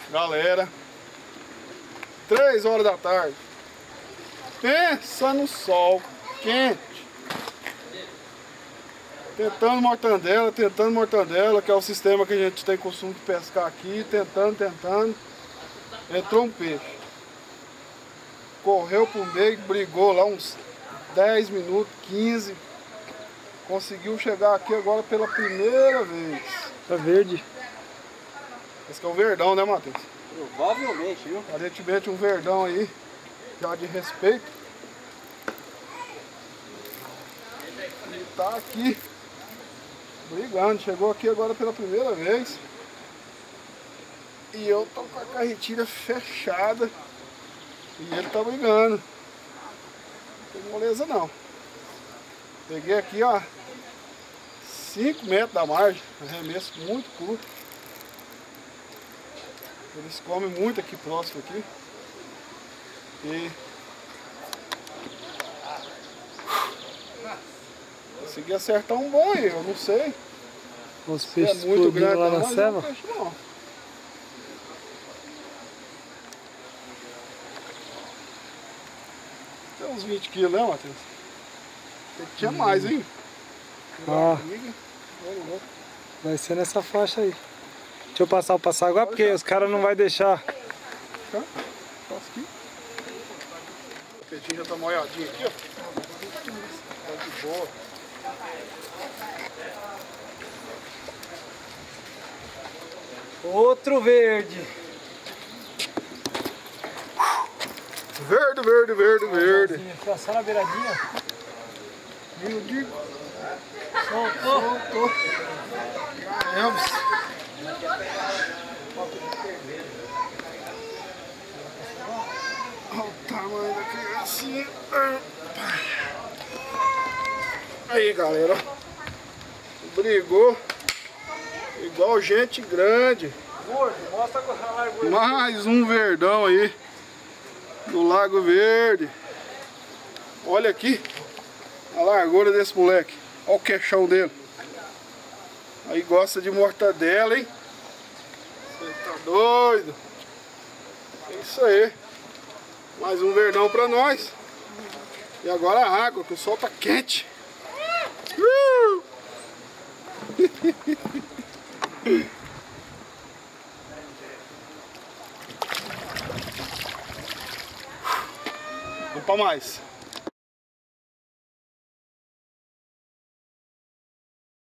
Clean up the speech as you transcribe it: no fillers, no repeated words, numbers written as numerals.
Galera, 3 horas da tarde. Pensa no sol quente. Tentando mortandela, que é o sistema que a gente tem costume de pescar aqui. Tentando. Entrou um peixe. Correu pro meio, brigou lá uns 10 minutos, 15. Conseguiu chegar aqui agora pela primeira vez. Tá verde. Esse que é um verdão, né, Matheus? Provavelmente, viu? Aparentemente um verdão aí, já de respeito. E tá aqui, brigando. Chegou aqui agora pela primeira vez. E eu tô com a carretilha fechada. E ele tá brigando. Não tem moleza não. Peguei aqui, ó, 5 metros da margem. Arremesso muito curto. Eles comem muito aqui próximo aqui. E consegui acertar um bom aí, eu não sei. Os Se é peixes muito grande lá na mas ceva. não é peixe não. Tem uns 20 quilos, né, Matheus? Tem que tinha mais, hein? Ah, vai ser nessa faixa aí. Deixa eu passar o passaguá porque os caras não vão deixar. Tá? Passa aqui. O peitinho já tá molhadinho aqui, ó. Tá de boa. Outro verde. Verde. Fica só na beiradinha. Eu digo. Soltou. Elvis. Olha o tamanho da criancinha. Aí, galera. Brigou. Igual gente grande. Gordo, mostra a largura. Mais um verdão aí. Do Lago Verde. Olha aqui a largura desse moleque. Olha o queixão dele. Aí gosta de mortadela, hein? Você tá doido? É isso aí. Mais um verdão pra nós. E agora a água, que o sol tá quente. Vamos pra mais.